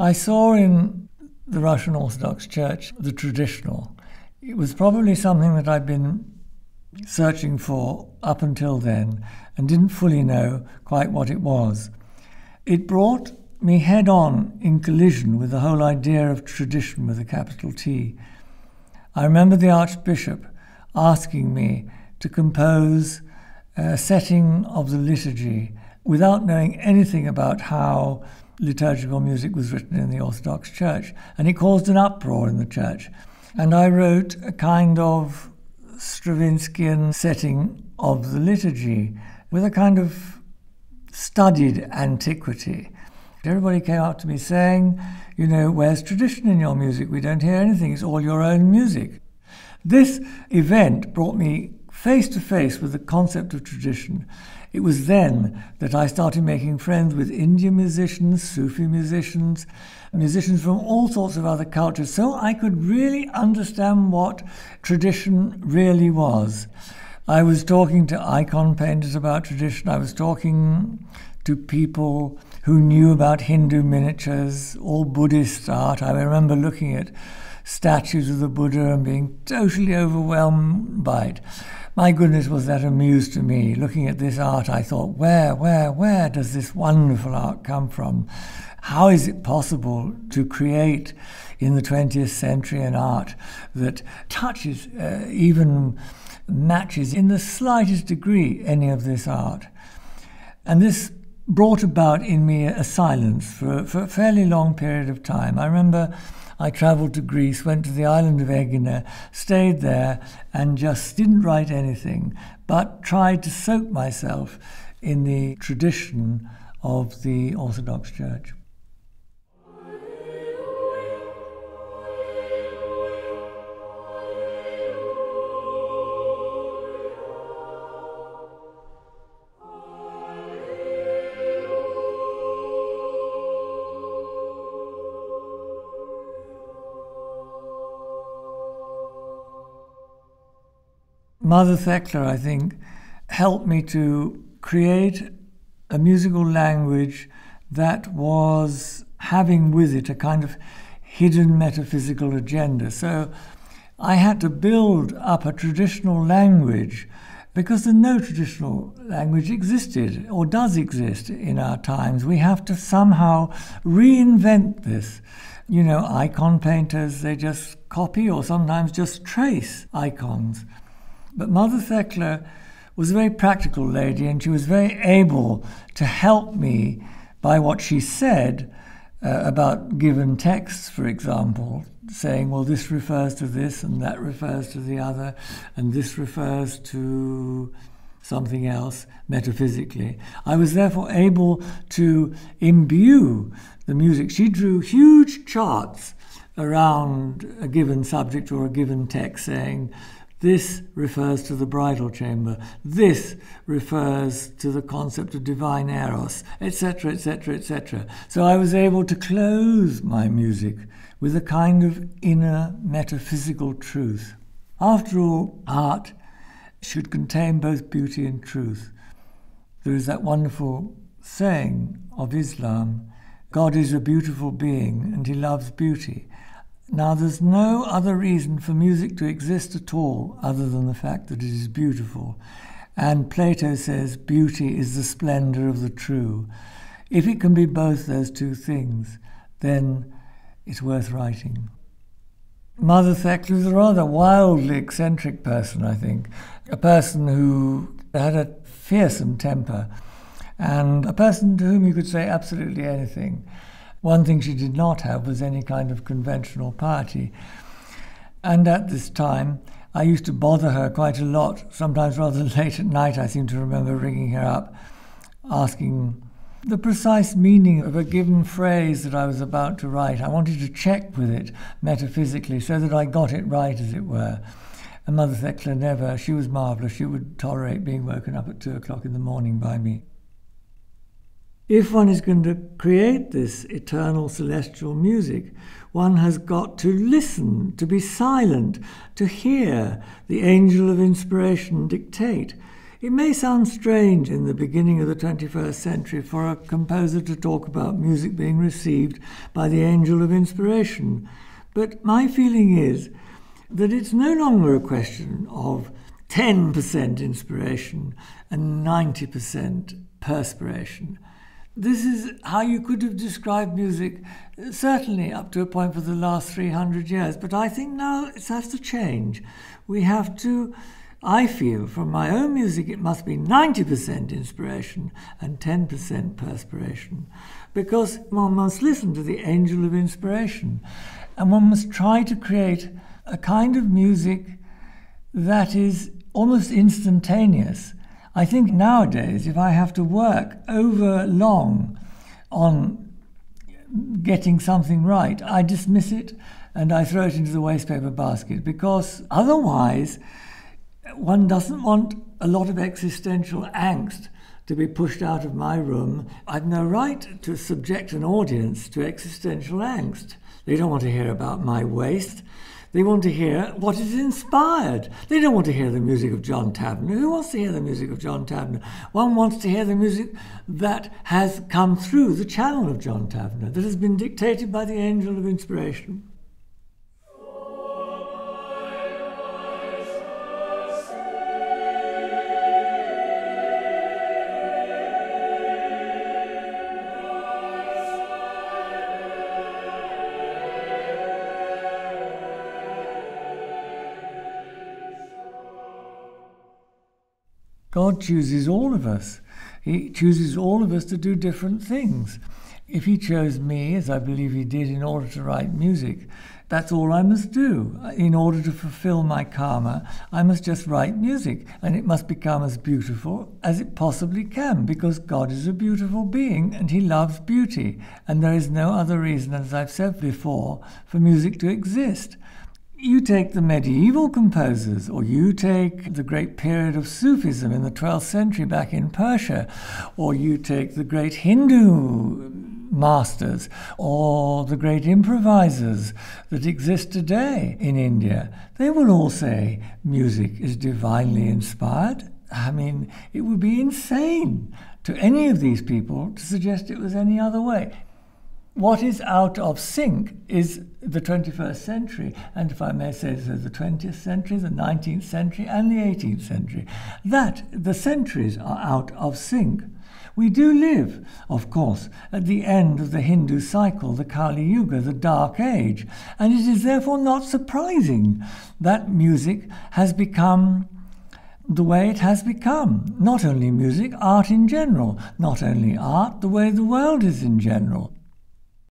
I saw in the Russian Orthodox Church the traditional. It was probably something that I'd been searching for up until then and didn't fully know quite what it was. It brought me head-on in collision with the whole idea of tradition with a capital T. I remember the Archbishop asking me to compose a setting of the liturgy without knowing anything about how liturgical music was written in the Orthodox Church, and it caused an uproar in the church. And I wrote a kind of Stravinskian setting of the liturgy with a kind of studied antiquity. Everybody came up to me saying, where's tradition in your music? We don't hear anything. It's all your own music. This event brought me face to face with the concept of tradition. It was then that I started making friends with Indian musicians, Sufi musicians, musicians from all sorts of other cultures, so I could really understand what tradition really was. I was talking to icon painters about tradition. I was talking to people who knew about Hindu miniatures, all Buddhist art. I remember looking at statues of the Buddha and being totally overwhelmed by it. My goodness, was that a muse to me. Looking at this art, I thought, where does this wonderful art come from? How is it possible to create in the 20th century an art that touches, even matches in the slightest degree any of this art? And this brought about in me a silence for a fairly long period of time. I remember I travelled to Greece, went to the island of Aegina, stayed there and just didn't write anything, but tried to soak myself in the tradition of the Orthodox Church. Mother Thekla, I think, helped me to create a musical language that was having with it a kind of hidden metaphysical agenda. So I had to build up a traditional language because no traditional language existed or does exist in our times. We have to somehow reinvent this. Icon painters, they just copy or sometimes just trace icons. But Mother Thekla was a very practical lady, and she was very able to help me by what she said about given texts, for example, saying, well, this refers to this, and that refers to the other, and this refers to something else metaphysically. I was therefore able to imbue the music. She drew huge charts around a given subject or a given text, saying, this refers to the bridal chamber. This refers to the concept of divine eros, etc., etc., etc. So I was able to clothe my music with a kind of inner metaphysical truth. After all, art should contain both beauty and truth. There is that wonderful saying of Islam, God is a beautiful being and he loves beauty. Now, there's no other reason for music to exist at all other than the fact that it is beautiful. And Plato says beauty is the splendor of the true. If it can be both those two things, then it's worth writing. Mother Thekla was a rather wildly eccentric person, I think. A person who had a fearsome temper and a person to whom you could say absolutely anything. One thing she did not have was any kind of conventional piety. And at this time, I used to bother her quite a lot, sometimes rather late at night. I seem to remember ringing her up, asking the precise meaning of a given phrase that I was about to write. I wanted to check with it metaphysically so that I got it right, as it were. And Mother Thekla never, she was marvellous. She would tolerate being woken up at 2 o'clock in the morning by me. If one is going to create this eternal celestial music, one has got to listen, to be silent, to hear the angel of inspiration dictate. It may sound strange in the beginning of the 21st century for a composer to talk about music being received by the angel of inspiration, but my feeling is that it's no longer a question of 10% inspiration and 90% perspiration. This is how you could have described music, certainly up to a point for the last 300 years. But I think now it has to change. We have to, I feel, from my own music, it must be 90% inspiration and 10% perspiration. Because one must listen to the angel of inspiration. And one must try to create a kind of music that is almost instantaneous. I think nowadays, if I have to work over long on getting something right, I dismiss it and I throw it into the wastepaper basket, because otherwise one doesn't want a lot of existential angst to be pushed out of my room. I've no right to subject an audience to existential angst. They don't want to hear about my waste. They want to hear what is inspired. They don't want to hear the music of John Tavener. Who wants to hear the music of John Tavener? One wants to hear the music that has come through the channel of John Tavener, that has been dictated by the angel of inspiration. God chooses all of us. He chooses all of us to do different things. If he chose me, as I believe he did, in order to write music, that's all I must do. In order to fulfill my karma, I must just write music, and it must become as beautiful as it possibly can, because God is a beautiful being and he loves beauty. And there is no other reason, as I've said before, for music to exist. You take the medieval composers, or you take the great period of Sufism in the 12th century back in Persia, or you take the great Hindu masters, or the great improvisers that exist today in India. They will all say music is divinely inspired. I mean, it would be insane to any of these people to suggest it was any other way. What is out of sync is the 21st century, and if I may say so, the 20th century, the 19th century, and the 18th century. That the centuries are out of sync. We do live, of course, at the end of the Hindu cycle, the Kali Yuga, the Dark Age, and it is therefore not surprising that music has become the way it has become. Not only music, art in general. Not only art, the way the world is in general.